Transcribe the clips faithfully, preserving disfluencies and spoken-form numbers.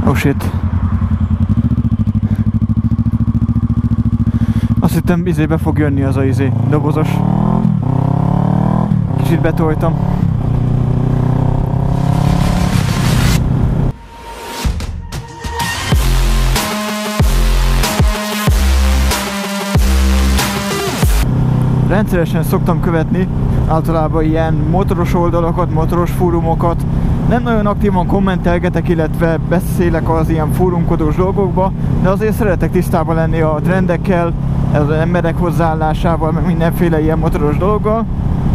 Oh shit. Azt hittem izébe fog jönni az a izé, dobozos. Kicsit betoltam. Rendszeresen szoktam követni általában ilyen motoros oldalakat, motoros fórumokat. Nem nagyon aktívan kommentelgetek, illetve beszélek az ilyen fórumkodós dolgokba, de azért szeretek tisztában lenni a trendekkel, az emberek hozzáállásával, meg mindenféle ilyen motoros dologgal.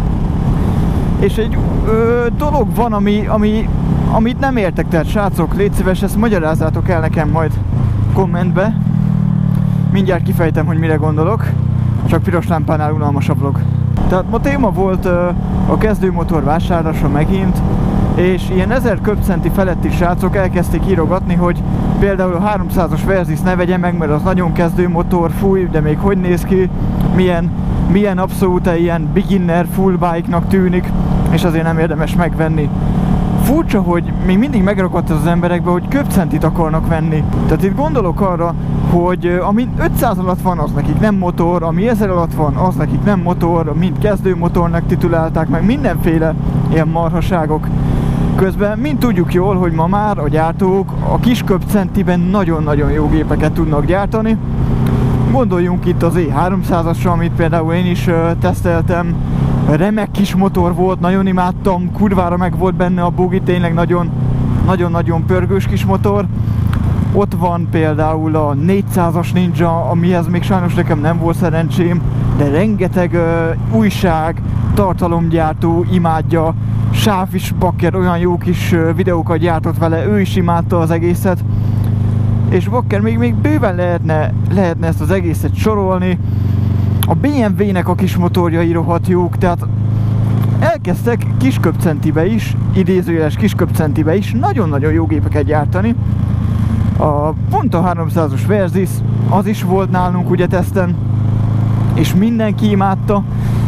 És egy ö, dolog van, ami, ami, amit nem értek, tehát srácok, légy szíves, ezt magyarázzátok el nekem majd kommentbe. Mindjárt kifejtem, hogy mire gondolok, csak piros lámpánál unalmas a vlog. Tehát ma téma volt ö, a kezdőmotor vásárlása megint, és ilyen ezer köbcenti feletti srácok elkezdték írogatni, hogy például a háromszázas Versys ne vegye meg, mert az nagyon kezdő motor, fúj, de még hogy néz ki, milyen, milyen abszolút ilyen beginner full bike-nak tűnik, és azért nem érdemes megvenni. Furcsa, hogy még mindig megragadt az emberekbe, hogy köbcentit akarnak venni. Tehát itt gondolok arra, hogy ami ötszáz alatt van, az nekik nem motor, ami ezer alatt van, az nekik nem motor, mind kezdő motornak titulálták, meg mindenféle ilyen marhaságok. Közben mind tudjuk jól, hogy ma már a gyártók a kis köbcentiben nagyon-nagyon jó gépeket tudnak gyártani. Gondoljunk itt az E háromszázasra, amit például én is uh, teszteltem. Remek kis motor volt, nagyon imádtam, kurvára meg volt benne a bugi, tényleg nagyon-nagyon pörgős kis motor. Ott van például a négyszázas Ninja, amihez még sajnos nekem nem volt szerencsém, de rengeteg uh, újság, tartalomgyártó imádja. Sáv is Bakker olyan jó kis uh, videókat gyártott vele, ő is imádta az egészet. És Bakker még, még bőven lehetne, lehetne ezt az egészet sorolni. A bé em vé-nek a kis motorjai rohadt jók, tehát elkezdtek kisköbcentibe is, idézőjeles kisköbcentibe is nagyon-nagyon jó gépeket gyártani. A pont a háromszázas Versys, az is volt nálunk ugye teszten, és mindenki imádta.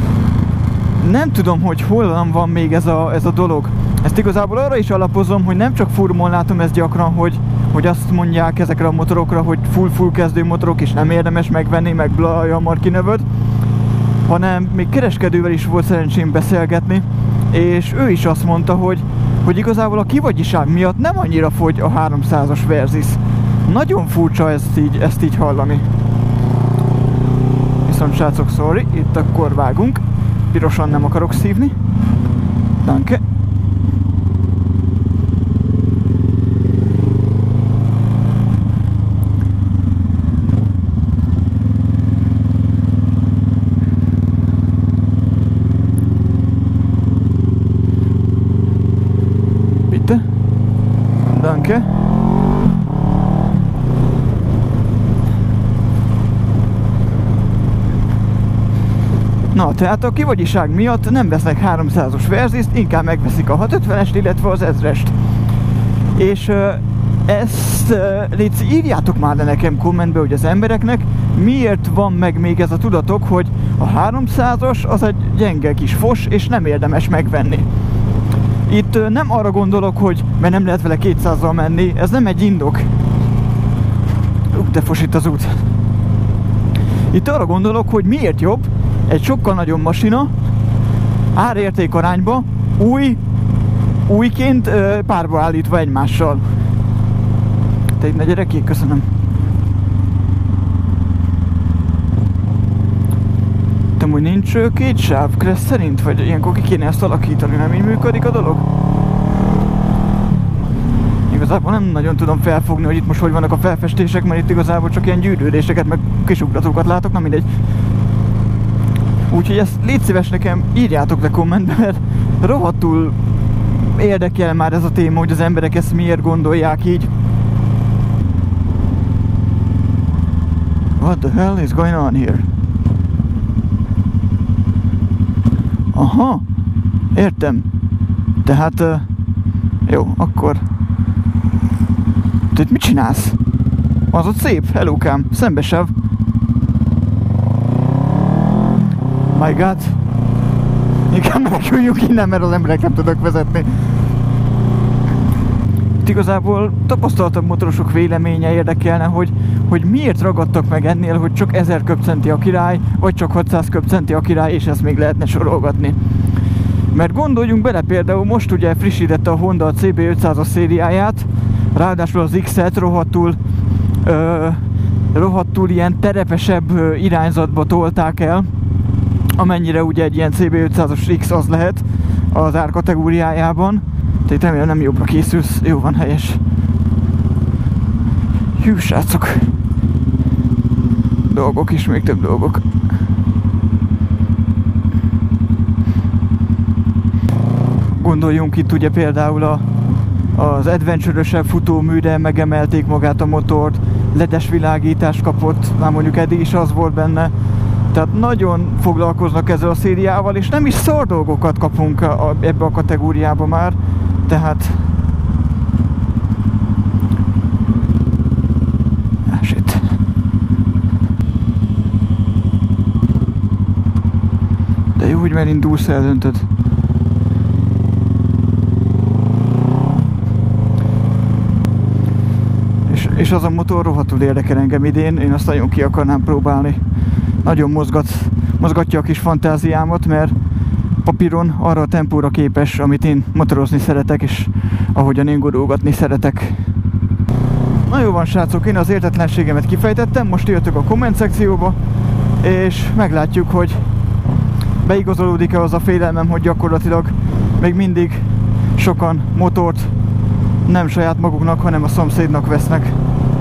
Nem tudom, hogy hol van még ez a, ez a dolog. Ezt igazából arra is alapozom, hogy nem csak fórumon látom ezt gyakran, hogy, hogy azt mondják ezekre a motorokra, hogy full-full kezdő motorok, és nem érdemes megvenni, meg bla, hamar kinövöd, hanem még kereskedővel is volt szerencsém beszélgetni, és ő is azt mondta, hogy, hogy igazából a kivagyiság miatt nem annyira fogy a háromszázas Versys. Nagyon furcsa ezt így, ezt így hallani. Viszont srácok, sorry, itt akkor vágunk. Pirosan nem akarok szívni. Danke. Bitte. Danke. Na, tehát a kivagyiság miatt nem vesznek háromszázas Versys-t, inkább megveszik a hatszázötvenest, illetve az ezrest. És uh, ezt uh, légy, írjátok már le nekem kommentbe, hogy az embereknek miért van meg még ez a tudatok, hogy a háromszázas az egy gyenge kis fos, és nem érdemes megvenni. Itt uh, nem arra gondolok, hogy mert nem lehet vele kétszázzal menni, ez nem egy indok. Ú, de fos itt az út. Itt arra gondolok, hogy miért jobb egy sokkal nagyobb masina, árérték arányba, új, újként párba állítva egymással. Te itt ne gyere ki, köszönöm. Te úgy nincs két sáv Kressz szerint? Vagy ilyenkor ki kéne ezt alakítani, nem így működik a dolog? Igazából nem nagyon tudom felfogni, hogy itt most hogy vannak a felfestések, mert itt igazából csak ilyen gyűrődéseket, meg kisugratókat látok, nem mindegy. Úgyhogy ezt légy szíves nekem, írjátok le kommentbe, mert rohadtul érdekel már ez a téma, hogy az emberek ezt miért gondolják így. What the hell is going on here? Aha, értem. Tehát, uh, jó, akkor... Te itt mit csinálsz? Az ott szép, hellókám, szembesáv. My god. Inkább meneküljünk innen, mert az emberek nem tudok vezetni. Itt igazából tapasztaltabb motorosok véleménye érdekelne, hogy, hogy miért ragadtak meg ennél, hogy csak ezer köbcenti a király, vagy csak hatszáz köbcenti a király, és ezt még lehetne sorolgatni. Mert gondoljunk bele, például most ugye frissítette a Honda a C B ötszázas szériáját, ráadásul az X-et rohadtul, ö, rohadtul ilyen terepesebb ö, irányzatba tolták el, amennyire ugye egy ilyen C B ötszázas X az lehet az árkategóriájában. Tehát remélem nem jobbra készülsz, jó van, helyes. Hű, srácok! Dolgok is, még több dolgok. Gondoljunk itt ugye például a, az adventure-ösebb futóműre, megemelték magát a motort, ledes világítást kapott, már mondjuk eddig is az volt benne. Tehát nagyon foglalkoznak ezzel a szériával, és nem is szar dolgokat kapunk a, a, ebbe a kategóriába már. Tehát... Ah, shit. De jó, hogy elindulsz, eldöntöd. És, és az a motor rohadtul érdekel engem idén, én azt nagyon ki akarnám próbálni. Nagyon mozgat, mozgatja a kis fantáziámat, mert papíron arra a tempóra képes, amit én motorozni szeretek, és ahogyan én gurulgatni szeretek. Na jó van, srácok, én az értetlenségemet kifejtettem, most jöttök a komment szekcióba, és meglátjuk, hogy beigazolódik-e az a félelmem, hogy gyakorlatilag még mindig sokan motort nem saját maguknak, hanem a szomszédnak vesznek.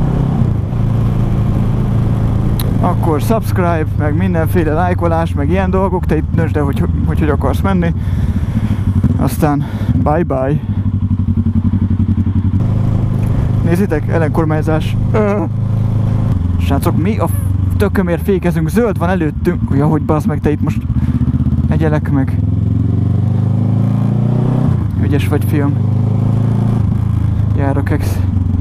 Akkor subscribe, meg mindenféle lájkolás, meg ilyen dolgok, te itt döntsd el, hogy hogy, hogy akarsz menni. Aztán bye bye. Nézzétek, ellenkormányzás. Ö! Srácok, mi a tökömért fékezünk? Zöld van előttünk. Ja, hogy bazd meg, te itt most egyelek meg. Ügyes vagy, fiam. Jár a keksz.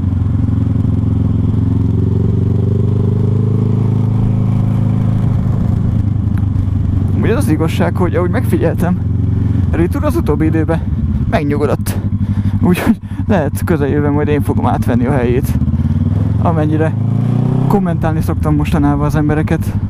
Ugye az igazság, hogy ahogy megfigyeltem, Ritur az utóbbi időben megnyugodott. Úgyhogy lehet közeljövőben majd én fogom átvenni a helyét. Amennyire kommentálni szoktam mostanában az embereket.